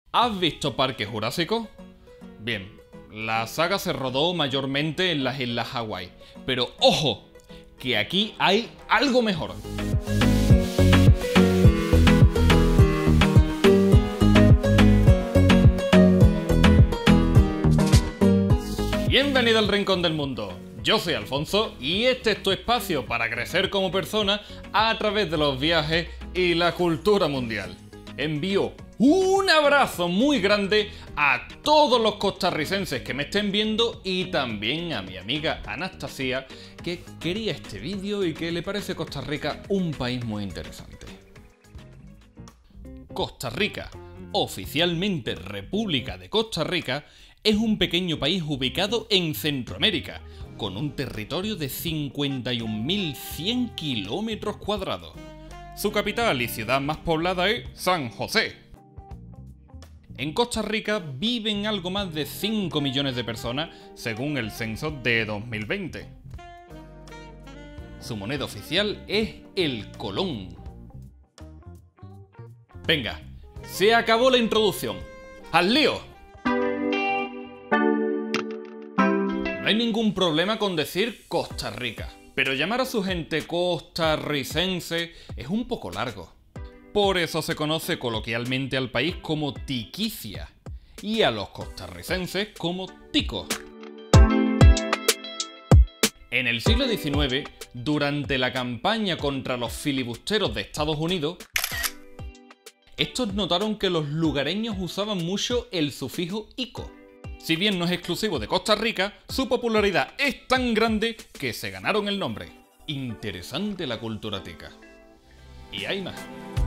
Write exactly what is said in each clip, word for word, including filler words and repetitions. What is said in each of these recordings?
¿Has visto Parque Jurásico? Bien, la saga se rodó mayormente en las islas Hawái, pero ¡ojo! Que aquí hay algo mejor. Bienvenido al Rincón del Mundo. Yo soy Alfonso y este es tu espacio para crecer como persona a través de los viajes y la cultura mundial. Envío un abrazo muy grande a todos los costarricenses que me estén viendo y también a mi amiga Anastasia, que quería este vídeo y que le parece Costa Rica un país muy interesante. Costa Rica, oficialmente República de Costa Rica, es un pequeño país ubicado en Centroamérica, con un territorio de cincuenta y un mil cien kilómetros cuadrados. Su capital y ciudad más poblada es San José. En Costa Rica viven algo más de cinco millones de personas, según el censo de dos mil veinte. Su moneda oficial es el colón. Venga, se acabó la introducción. ¡Al lío! No hay ningún problema con decir Costa Rica, pero llamar a su gente costarricense es un poco largo. Por eso se conoce coloquialmente al país como tiquicia y a los costarricenses como ticos. En el siglo diecinueve, durante la campaña contra los filibusteros de Estados Unidos, estos notaron que los lugareños usaban mucho el sufijo ico. Si bien no es exclusivo de Costa Rica, su popularidad es tan grande que se ganaron el nombre. Interesante la cultura tica. Y hay más.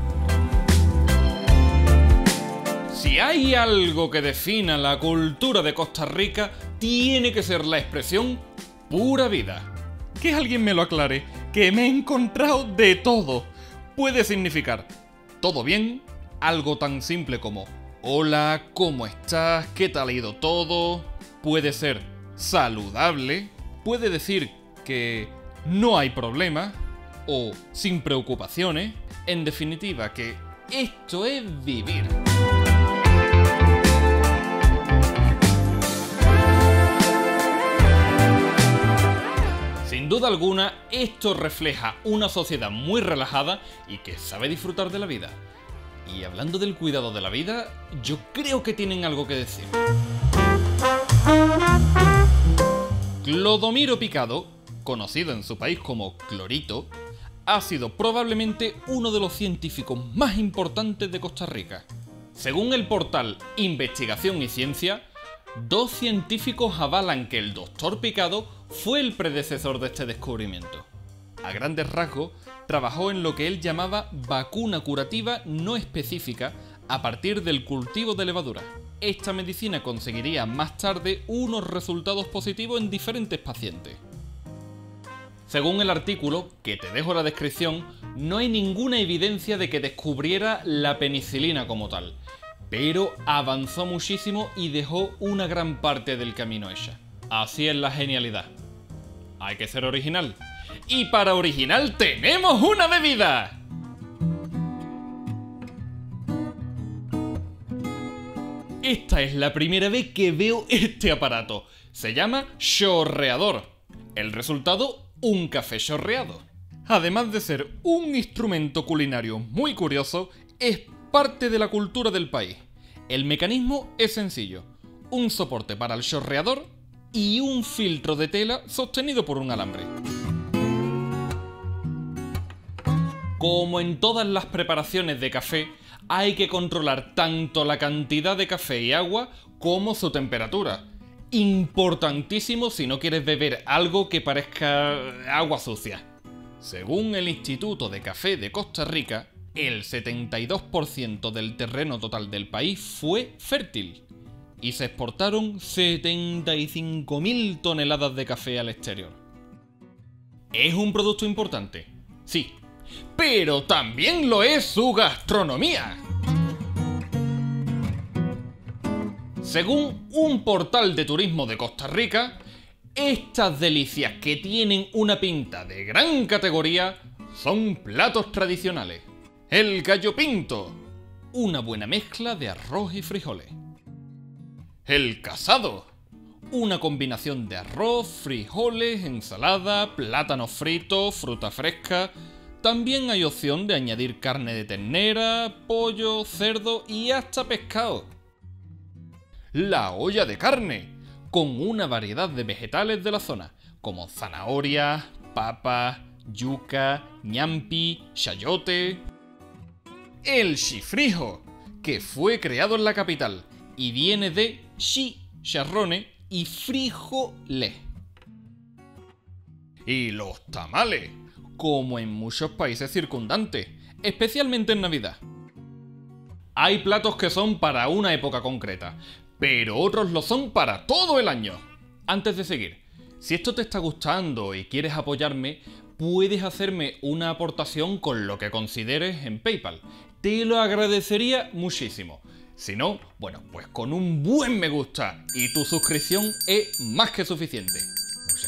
Si hay algo que defina la cultura de Costa Rica, tiene que ser la expresión pura vida. Que alguien me lo aclare, que me he encontrado de todo. Puede significar todo bien, algo tan simple como hola, ¿cómo estás? ¿Qué tal ha ido todo? Puede ser saludable, puede decir que no hay problema o sin preocupaciones. En definitiva, que esto es vivir. Sin duda alguna, esto refleja una sociedad muy relajada y que sabe disfrutar de la vida. Y hablando del cuidado de la vida, yo creo que tienen algo que decir. Clodomiro Picado, conocido en su país como Clorito, ha sido probablemente uno de los científicos más importantes de Costa Rica. Según el portal Investigación y Ciencia, dos científicos avalan que el doctor Picado fue el predecesor de este descubrimiento. A grandes rasgos, trabajó en lo que él llamaba vacuna curativa no específica a partir del cultivo de levadura. Esta medicina conseguiría más tarde unos resultados positivos en diferentes pacientes. Según el artículo, que te dejo en la descripción, no hay ninguna evidencia de que descubriera la penicilina como tal, pero avanzó muchísimo y dejó una gran parte del camino hecha. Así es la genialidad. Hay que ser original. Y para original tenemos una bebida. Esta es la primera vez que veo este aparato. Se llama chorreador. El resultado, un café chorreado. Además de ser un instrumento culinario muy curioso, es parte de la cultura del país. El mecanismo es sencillo. Un soporte para el chorreador y un filtro de tela sostenido por un alambre. Como en todas las preparaciones de café, hay que controlar tanto la cantidad de café y agua como su temperatura. Importantísimo si no quieres beber algo que parezca agua sucia. Según el Instituto de Café de Costa Rica, el setenta y dos por ciento del terreno total del país fue fértil y se exportaron setenta y cinco mil toneladas de café al exterior. ¿Es un producto importante? Sí. Pero también lo es su gastronomía. Según un portal de turismo de Costa Rica, estas delicias que tienen una pinta de gran categoría son platos tradicionales. El gallo pinto, una buena mezcla de arroz y frijoles. El casado, una combinación de arroz, frijoles, ensalada, plátanos fritos, fruta fresca. También hay opción de añadir carne de ternera, pollo, cerdo y hasta pescado. La olla de carne, con una variedad de vegetales de la zona, como zanahorias, papas, yuca, ñampi, chayote. El xifrijo, que fue creado en la capital y viene de xi, charrone, y frijoles. Y los tamales, como en muchos países circundantes, especialmente en Navidad. Hay platos que son para una época concreta, pero otros lo son para todo el año. Antes de seguir, si esto te está gustando y quieres apoyarme, puedes hacerme una aportación con lo que consideres en PayPal. Te lo agradecería muchísimo. Si no, bueno, pues con un buen me gusta y tu suscripción es más que suficiente. Muchas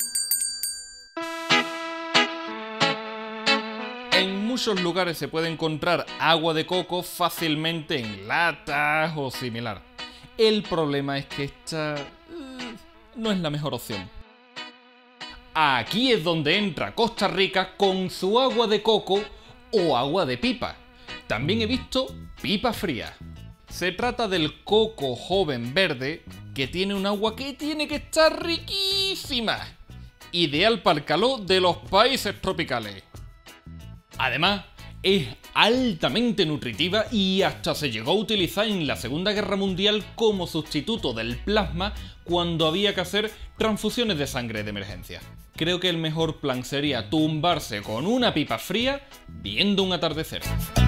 gracias. En muchos lugares se puede encontrar agua de coco fácilmente en latas o similar. El problema es que esta eh, no es la mejor opción. Aquí es donde entra Costa Rica con su agua de coco o agua de pipa. También he visto pipa fría. Se trata del coco joven verde que tiene un agua que tiene que estar riquísima. Ideal para el calor de los países tropicales. Además, es altamente nutritiva y hasta se llegó a utilizar en la Segunda Guerra Mundial como sustituto del plasma cuando había que hacer transfusiones de sangre de emergencia. Creo que el mejor plan sería tumbarse con una pipa fría viendo un atardecer.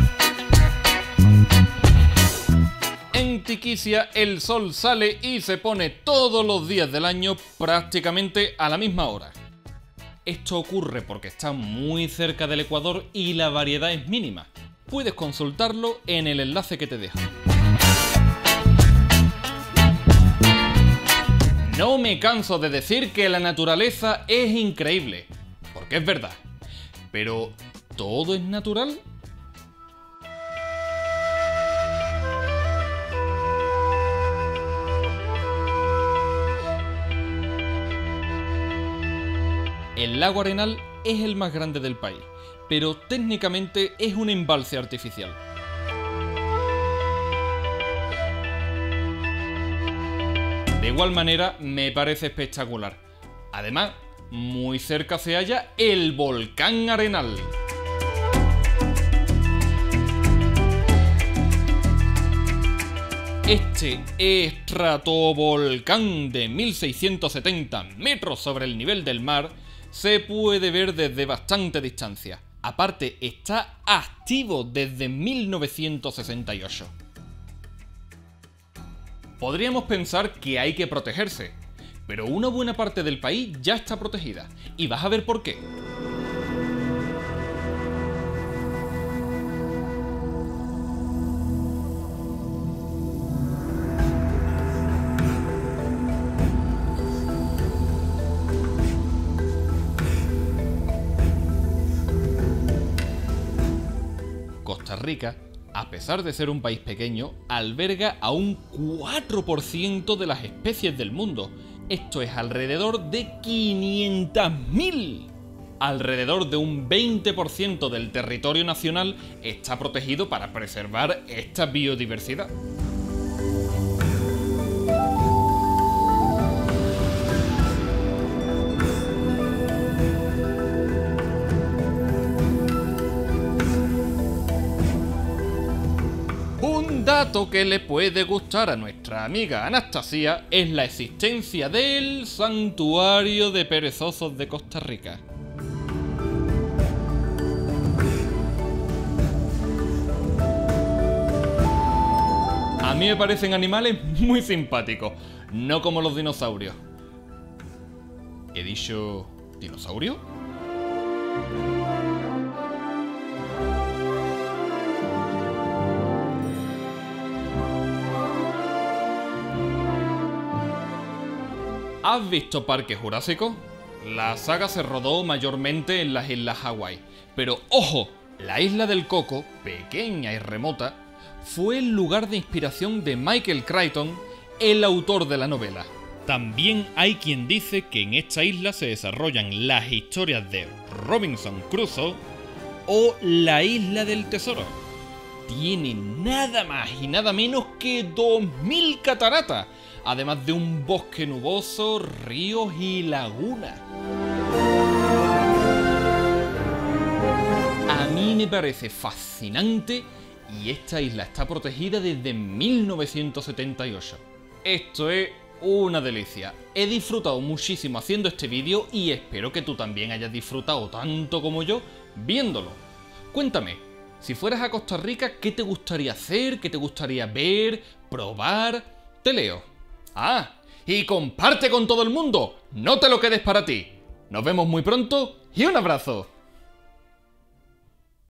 En Tiquissia el sol sale y se pone todos los días del año prácticamente a la misma hora. Esto ocurre porque está muy cerca del Ecuador y la variedad es mínima. Puedes consultarlo en el enlace que te dejo. No me canso de decir que la naturaleza es increíble, porque es verdad. Pero, ¿todo es natural? El lago Arenal es el más grande del país, pero técnicamente es un embalse artificial. De igual manera, me parece espectacular. Además, muy cerca se halla el volcán Arenal. Este estratovolcán de mil seiscientos setenta metros sobre el nivel del mar se puede ver desde bastante distancia. Aparte, está activo desde mil novecientos sesenta y ocho. Podríamos pensar que hay que protegerse, pero una buena parte del país ya está protegida, y vas a ver por qué. Costa Rica, a pesar de ser un país pequeño, alberga a un cuatro por ciento de las especies del mundo. Esto es alrededor de quinientas mil. Alrededor de un veinte por ciento del territorio nacional está protegido para preservar esta biodiversidad. Un dato que le puede gustar a nuestra amiga Anastasia es la existencia del Santuario de Perezosos de Costa Rica. A mí me parecen animales muy simpáticos, no como los dinosaurios. ¿He dicho dinosaurio? ¿Has visto Parque Jurásico? La saga se rodó mayormente en las islas Hawái, pero ¡ojo! La isla del Coco, pequeña y remota, fue el lugar de inspiración de Michael Crichton, el autor de la novela. También hay quien dice que en esta isla se desarrollan las historias de Robinson Crusoe o la Isla del Tesoro. Tiene nada más y nada menos que dos mil cataratas, además de un bosque nuboso, ríos y lagunas. A mí me parece fascinante y esta isla está protegida desde mil novecientos setenta y ocho. Esto es una delicia. He disfrutado muchísimo haciendo este vídeo y espero que tú también hayas disfrutado tanto como yo viéndolo. Cuéntame, si fueras a Costa Rica, ¿qué te gustaría hacer? ¿Qué te gustaría ver? ¿Probar? Te leo. Ah, y comparte con todo el mundo. No te lo quedes para ti. Nos vemos muy pronto y un abrazo.